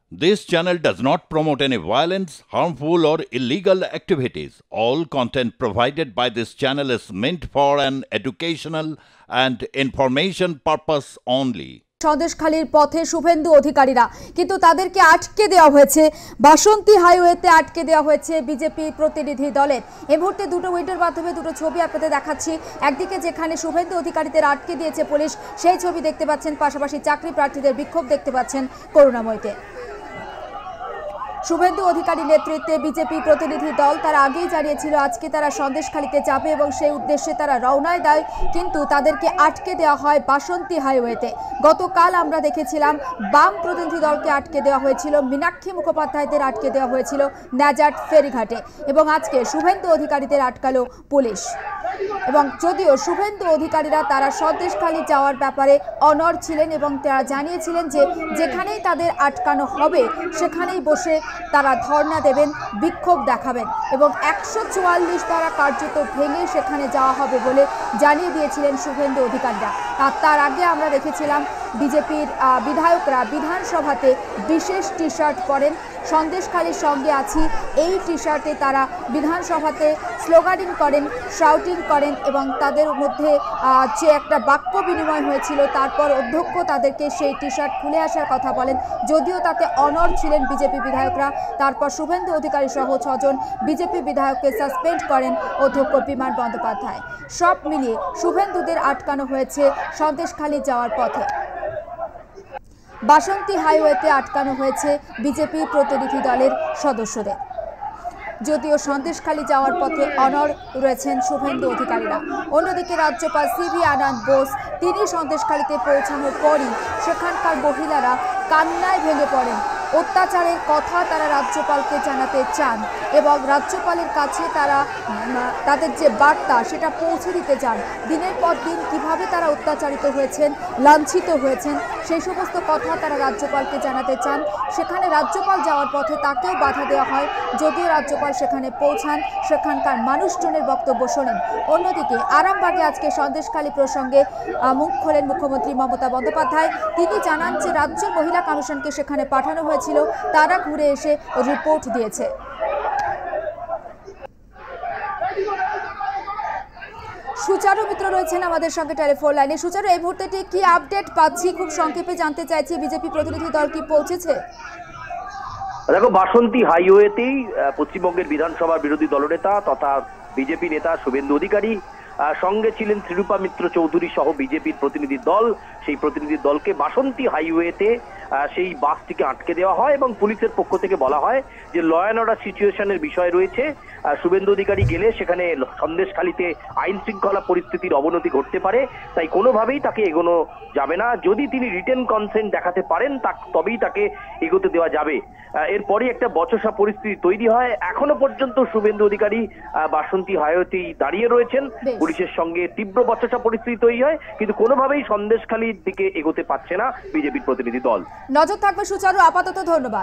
This channel does not promote any violence, harmful, or illegal activities. All content provided by this channel is meant for an educational and information purpose only. সন্দেশখালীর পথে শুভেন্দু অধিকারীরা কিন্তু তাদেরকে আটকে দেওয়া হয়েছে বাসন্তী হাইওয়েতে আটকে দেওয়া হয়েছে বিজেপি প্রতিনিধি দলের। এই মুহূর্তে দুটো উইন্ডোর মাধ্যমে দুটো ছবি আপনাদের দেখাচ্ছি। একদিকে যেখানে শুভেন্দু অধিকারীদের আটকে দিয়েছে পুলিশ, সেই ছবি দেখতে পাচ্ছেন, পাশাপাশি চাকরি প্রার্থীদের বিক্ষোভ দেখতে পাচ্ছেন করুণাময়ীতে। শুভেন্দু অধিকারী নেতৃত্বে বিজেপি প্রতিনিধি দল তারা আগেই জানিয়েছিল আজকে তারা সন্দেশখালীতে যাবে এবং সেই উদ্দেশ্যে তারা রওনায় দেয়, কিন্তু তাদেরকে আটকে দেওয়া হয় বাসন্তী হাইওয়েতে। গতকাল আমরা দেখেছিলাম বাম প্রতিনিধি দলকে আটকে দেওয়া হয়েছিল, মীনাক্ষী মুখোপাধ্যায়দের আটকে দেওয়া হয়েছিল ন্যাজাট ফেরিঘাটে, এবং আজকে শুভেন্দু অধিকারীদের আটকালো পুলিশ। এবং যদিও শুভেন্দু অধিকারীরা তারা সন্দেশখালী যাওয়ার ব্যাপারে অনড় ছিলেন এবং তারা জানিয়েছিলেন যে যেখানেই তাদের আটকানো হবে সেখানেই বসে তারা ধর্ণা দেবেন, বিক্ষোভ দেখাবেন এবং 144 ধারা কার্যত ভেঙে সেখানে যাওয়া হবে বলে জানিয়ে দিয়েছিলেন শুভেন্দু অধিকারীরা। তার আগে আমরা দেখেছিলাম বিজেপির বিধায়করা বিধানসভাতে বিশেষ টি শার্ট পরেন, সন্দেশখালীর সঙ্গে আছি এই টি শার্টে তারা বিধানসভাতে স্লোগানিং করেন, শাউটিং করেন এবং তাদের মধ্যে যে একটা বাক্য বিনিময় হয়েছিল তারপর অধ্যক্ষ তাদেরকে সেই টি শার্ট খুলে আসার কথা বলেন, যদিও তাতে অনড় ছিলেন বিজেপি বিধায়করা। তারপর শুভেন্দু অধিকারী সহ 6 জন বিজেপি বিধায়ককে সাসপেন্ড করেন অধ্যক্ষ বিমান বন্দ্যোপাধ্যায়। সব মিলিয়ে শুভেন্দুদের আটকানো হয়েছে সন্দেশখালী যাওয়ার পথে। বাসন্তী হাইওয়েতে আটকানো হয়েছে বিজেপি প্রতিনিধি দলের সদস্যদের। যদিও সন্দেশখালী যাওয়ার পথে অনড় রয়েছেন শুভেন্দু অধিকারীরা। অন্যদিকে রাজ্যপাল সিভি আনন্দ বোস তিনি সন্দেশখালীতে পৌঁছানোর পরই সেখানকার মহিলারা কান্নায় ভেঙে পড়েন। অত্যাচারের কথা তারা রাজ্যপালকে জানাতে চান এবং রাজ্যপালের কাছে তারা তাদের যে বার্তা সেটা পৌঁছে দিতে চান। দিনের পর দিন কীভাবে তারা অত্যাচারিত হয়েছেন, লাঞ্ছিত হয়েছেন, সেই সমস্ত কথা তারা রাজ্যপালকে জানাতে চান। সেখানে রাজ্যপাল যাওয়ার পথে তাকেও বাধা দেওয়া হয়, যদিও রাজ্যপাল সেখানে পৌঁছান, সেখানকার মানুষজনের বক্তব্য শোনেন। অন্যদিকে আরামবাগে আজকে সন্দেশখালী প্রসঙ্গে মুখ খোলেন মুখ্যমন্ত্রী মমতা বন্দ্যোপাধ্যায়। তিনি জানান যে রাজ্য মহিলা কমিশনকে সেখানে পাঠানো হয়েছিল, তারা ঘুরে এসে রিপোর্ট দিয়েছে। সুচারু মিত্র রয়েছেন আমাদের সঙ্গে টেলিফোন লাইনে। সুচারু, এই মুহূর্তে কি আপডেট পাচ্ছি খুব সংক্ষেপে জানতে চাইছি, বিজেপি প্রতিনিধি দল কি পৌঁছেছে? দেখো, বাসন্তী হাইওয়েতেই পশ্চিমবঙ্গের বিধানসভার বিরোধী দলনেতা তথা বিজেপি নেতা শুভেন্দু অধিকারী, সঙ্গে ছিলেন ত্রিরূপা মিত্র চৌধুরী সহ বিজেপির প্রতিনিধি দল। সেই প্রতিনিধি দলকে বাসন্তী হাইওয়েতে সেই বাসটিকে আটকে দেওয়া হয় এবং পুলিশের পক্ষ থেকে বলা হয় যে ল অ্যান্ড অর্ডার সিচুয়েশনের বিষয় রয়েছে, শুভেন্দু অধিকারী গেলে সেখানে সন্দেশখালীতে আইন শৃঙ্খলা পরিস্থিতির অবনতি ঘটতে পারে, তাই কোনোভাবেই তাকে এগোনো যাবে না। যদি তিনি রিটেন কনসেন্ট দেখাতে পারেন তবেই তাকে এগোতে দেওয়া যাবে। এরপরই একটা বচসা পরিস্থিতি তৈরি হয়। এখনো পর্যন্ত শুভেন্দু অধিকারী বাসন্তী হাইওয়েতেই দাঁড়িয়ে রয়েছেন, পুলিশের সঙ্গে তীব্র বচসা পরিস্থিতি তৈরি হয়, কিন্তু কোনোভাবেই সন্দেশখালীর দিকে এগোতে পারছে না বিজেপির প্রতিনিধি দল। নজর থাকবে সুচারু, আপাতত ধন্যবাদ।